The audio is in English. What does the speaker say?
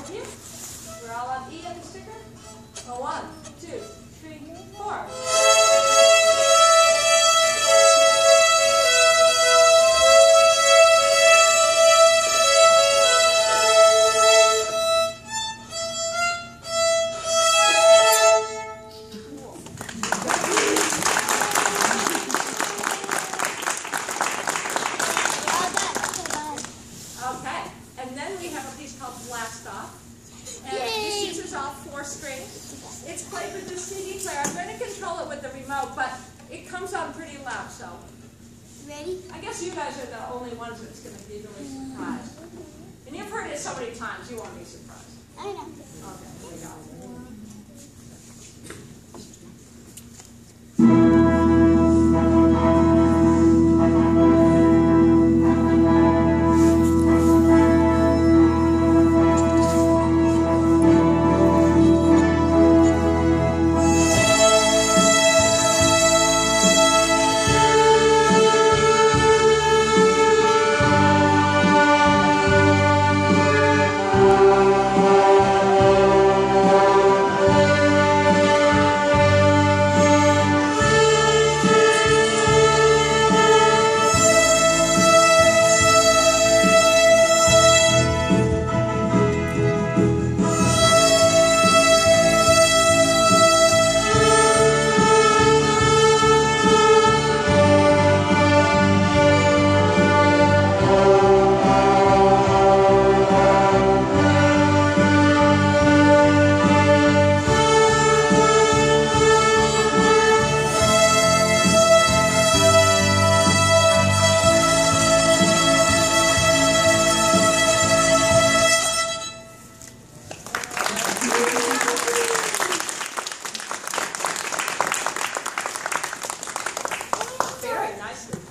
of you. We're all on E on the sticker. Oh, 1, 2, 3, 4. Okay, and then we have a piece called Blast Off. And this uses all 4 strings. It's played with the CD player. I'm going to control it with the remote, but it comes on pretty loud, so. Ready? I guess you guys are the only ones that's going to be really surprised. And you've heard it so many times, you won't be surprised. I know. Okay, here we go. Very nicely.